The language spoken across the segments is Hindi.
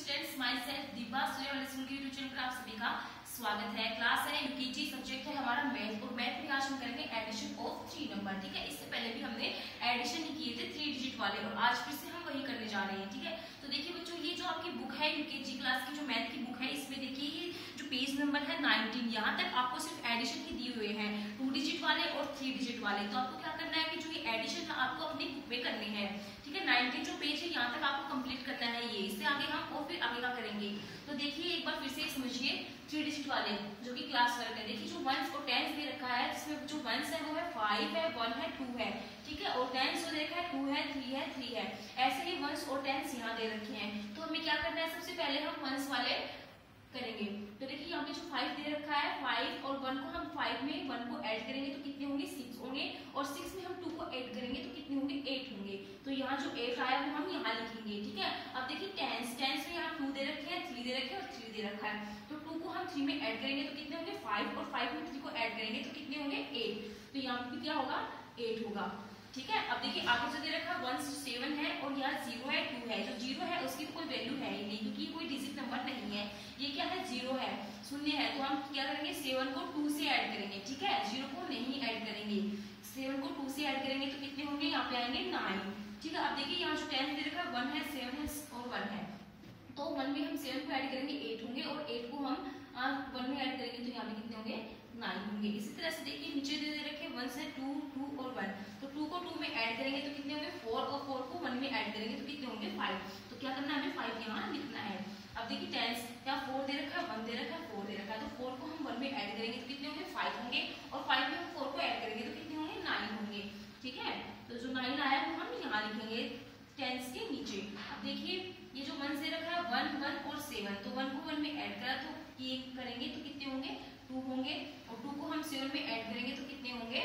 स्टूडेंट्स, माई सेल्फ दीपा की यूट्यूब चैनल पर आप सभी का स्वागत है। क्लास है यूकेजी, सब्जेक्ट है हमारा मैथ और मैथ में आज हम करेंगे एडिशन ऑफ 3 नंबर। ठीक है, इससे पहले भी हमने एडिशन ही किए थे 3 डिजिट वाले और आज फिर से हम वही करने जा रहे हैं। ठीक है, तो देखिए बच्चों, ये जो आपकी बुक है यूकेजी क्लास की जो मैथ की बुक है, इसमें देखिए ये जो पेज नंबर है 19, यहाँ तक आपको सिर्फ एडिशन ही दिए हुए हैं, 2 डिजिट वाले और 3 डिजिट वाले। तो आपको क्या करना है कि जो ये एडिशन है आपको अपनी बुक में करने हैं। ठीक है, 19 जो पेज है यहाँ तक आपको कंप्लीट करना है ये, इससे आगे हम और फिर आगे का करेंगे। तो देखिए एक बार फिर से समझिए 3 डिजिट वाले जो कि क्लास वर्क है। देखिए जो वंस और टेंस दे रखा है, जिसमें जो वंस है वो है 5 है, 1 है, 2 है। ठीक है, और टेंस जो दे रखा है 2 है, 3 है, 3 है। ऐसे ही वंस और टेंस यहाँ दे रखे हैं। तो हमें क्या करना है, सबसे पहले हम वंस वाले करेंगे। तो देखिए यहाँ पे जो 5 दे रखा है, 5 और 1 को हम 5 में 1 को ऐड करेंगे तो कितने होंगे, 6 होंगे, और 6 में हम 2 को ऐड करेंगे तो कितने होंगे, 8 होंगे। तो यहाँ जो 8 आया वो हम यहाँ लिखेंगे। ठीक है, अब देखिए टेंस में यहाँ 2 दे रखे हैं, 3 दे रखे हैं और 3 दे रखा है। तो 2 को हम 3 में ऐड करेंगे तो कितने होंगे, 5, और 5 में 3 को ऐड करेंगे तो कितने होंगे, 8। तो यहाँ पे क्या होगा, 8 होगा। ठीक है, अब देखिए आगे जो दे रखा है 1 7 है और यहाँ 0 है, 2 है। जो 0 है उसकी कोई वैल्यू है ही नहीं क्योंकि कोई डिजिट नंबर नहीं है, ये क्या है, 0 है, शून्य है। तो हम क्या करेंगे, 7 को 2 से ऐड करेंगे। ठीक है, 0 को नहीं ऐड करेंगे, 7 को 2 से ऐड करेंगे तो कितने होंगे, यहाँ पे आएंगे 9। ठीक है, अब देखिए यहाँ जो 10 दे रखा है 1 है, 7 है और 1 है। तो 1 में हम 7 को ऐड करेंगे 8 होंगे, और 8 को हम 1 में ऐड करेंगे तो यहाँ पे कितने होंगे, 9 होंगे। इसी तरह से देखिए नीचे दे रखे 1 है, 2, 2 और 1। तो 2 को 2 में ऐड करेंगे तो कितने होंगे, 4, और 4 को 1 में ऐड करेंगे तो कितने होंगे, 5। तो क्या करना है, हमें 5 यहाँ लिखना है। अब देखिए टेंस यहाँ 4 दे रखा है, 1 दे रखा है, 4 दे रखा है। तो 4 को हम 1 में ऐड करेंगे तो कितने होंगे, 5 होंगे, और 5 में हम 4 को ऐड करेंगे तो कितने होंगे, 9 होंगे। ठीक है, तो जो 9 आया वो हम यहाँ लिखेंगे टेंस के नीचे। अब देखिए ये जो 1 से रखा है 1, 1 और 7, तो 1 को 1 में ऐड करा तो ये करेंगे तो कितने होंगे, 2 होंगे, और 2 को हम 7 में ऐड करेंगे तो कितने होंगे,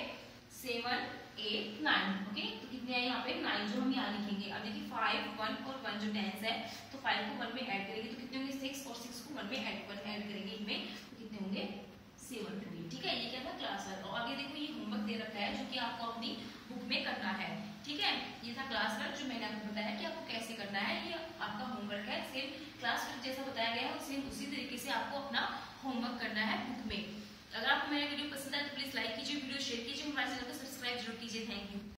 7, 8, 9। ओके, तो कितने हैं यहाँ पे, 9 जो हम यहाँ लिखेंगे। अब देखिए 5, 1 और 1 जो टेंस है, तो 5 को 1 में ऐड करेंगे तो कितने होंगे, 6, और 6 को 1 में ऐड करेंगे इनमें तो कितने होंगे, 7 होंगे। ठीक है, ये क्या था क्लास वर्क। और आगे देखो ये होमवर्क दे रखा है जो कि आपको अपनी बुक में करना है। ठीक है, ये था क्लास वर्क जो मैंने आपको बताया कि आपको कैसे करना है। ये आपका होमवर्क है, सेम क्लास वर्क जैसा बताया गया है और सेम उसी तरीके से आपको अपना होमवर्क करना है बुक में। अगर आपको मेरा वीडियो पसंद आए तो प्लीज लाइक कीजिए, वीडियो शेयर कीजिए, हमारे चैनल को सब्सक्राइब जरूर कीजिए। Thank you.